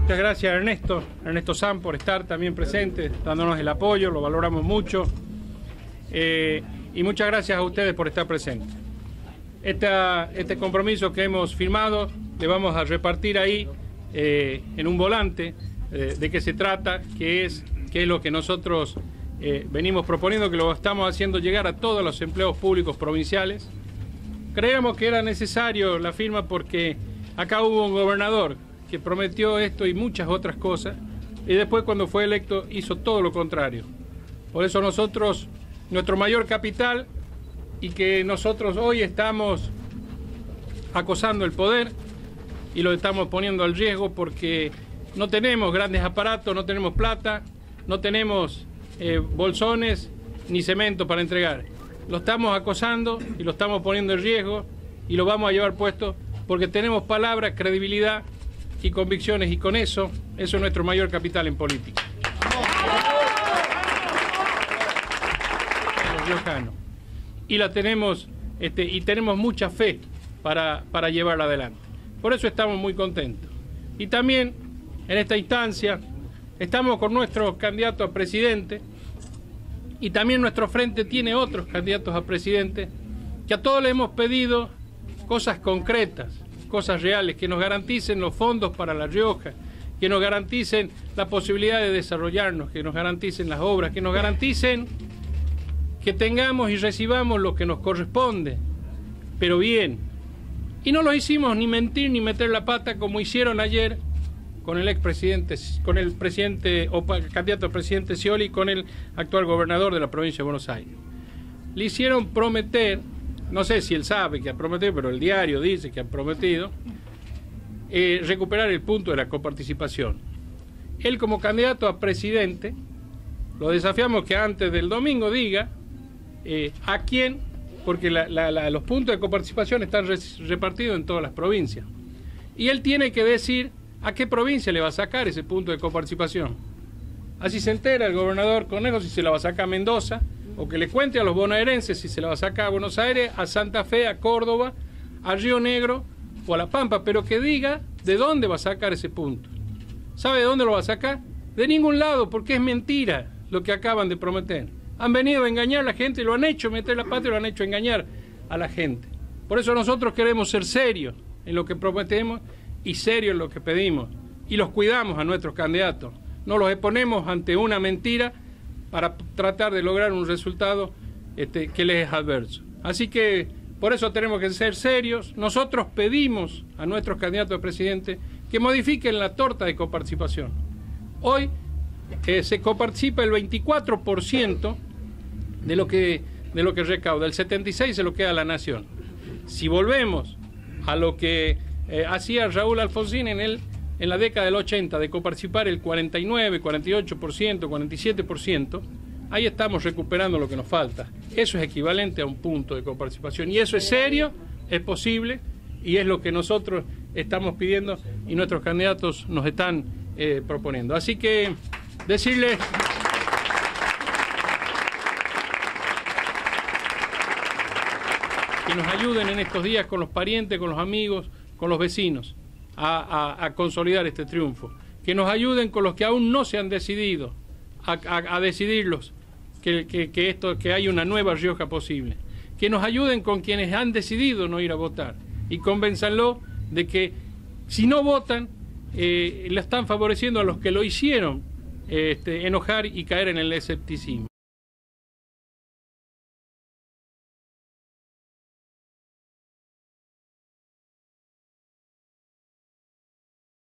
Muchas gracias Ernesto Sanz, por estar también presente, dándonos el apoyo, lo valoramos mucho. Y muchas gracias a ustedes por estar presentes. Este compromiso que hemos firmado le vamos a repartir ahí en un volante de qué se trata, qué es lo que nosotros venimos proponiendo, que lo estamos haciendo llegar a todos los empleados públicos provinciales. Creíamos que era necesario la firma porque acá hubo un gobernador que prometió esto y muchas otras cosas, y después cuando fue electo hizo todo lo contrario. Por eso nosotros, nuestro mayor capital, y que nosotros hoy estamos acosando el poder y lo estamos poniendo al riesgo porque no tenemos grandes aparatos, no tenemos plata, no tenemos bolsones ni cemento para entregar. Lo estamos acosando y lo estamos poniendo en riesgo y lo vamos a llevar puesto porque tenemos palabra, credibilidad y convicciones, y con eso es nuestro mayor capital en política. Los riojanos. Y la tenemos, y tenemos mucha fe para llevarla adelante. Por eso estamos muy contentos. Y también en esta instancia estamos con nuestro candidato a presidente, y también nuestro frente tiene otros candidatos a presidente, que a todos le hemos pedido cosas concretas, cosas reales, que nos garanticen los fondos para La Rioja, que nos garanticen la posibilidad de desarrollarnos, que nos garanticen las obras, que nos garanticen que tengamos y recibamos lo que nos corresponde, pero bien. Y no lo hicimos ni mentir ni meter la pata como hicieron ayer con el expresidente, con el presidente o candidato a presidente Scioli y con el actual gobernador de la provincia de Buenos Aires. Le hicieron prometer, no sé si él sabe que ha prometido, pero el diario dice que ha prometido, recuperar el punto de la coparticipación. Él como candidato a presidente, lo desafiamos que antes del domingo diga a quién, porque los puntos de coparticipación están repartidos en todas las provincias. Y él tiene que decir a qué provincia le va a sacar ese punto de coparticipación. Así se entera el gobernador Cornejo si se la va a sacar a Mendoza, o que le cuente a los bonaerenses si se la va a sacar a Buenos Aires, a Santa Fe, a Córdoba, a Río Negro o a La Pampa, pero que diga de dónde va a sacar ese punto. ¿Sabe de dónde lo va a sacar? De ningún lado, porque es mentira lo que acaban de prometer. Han venido a engañar a la gente y lo han hecho meter la pata y lo han hecho engañar a la gente. Por eso nosotros queremos ser serios en lo que prometemos y serios en lo que pedimos. Y los cuidamos a nuestros candidatos. No los exponemos ante una mentira para tratar de lograr un resultado que les es adverso. Así que por eso tenemos que ser serios. Nosotros pedimos a nuestros candidatos a presidente que modifiquen la torta de coparticipación. Hoy se coparticipa el 24% de lo que recauda, el 76% se lo queda a la nación. Si volvemos a lo que hacía Raúl Alfonsín en la década del 80, de coparticipar el 49%, 48%, 47%, ahí estamos recuperando lo que nos falta. Eso es equivalente a un punto de coparticipación, y eso es serio, es posible, y es lo que nosotros estamos pidiendo y nuestros candidatos nos están proponiendo. Así que decirles que nos ayuden en estos días con los parientes, con los amigos, con los vecinos a consolidar este triunfo, que nos ayuden con los que aún no se han decidido a decidirlos que hay una nueva Rioja posible, que nos ayuden con quienes han decidido no ir a votar y convénzanlo de que si no votan le están favoreciendo a los que lo hicieron enojar y caer en el escepticismo.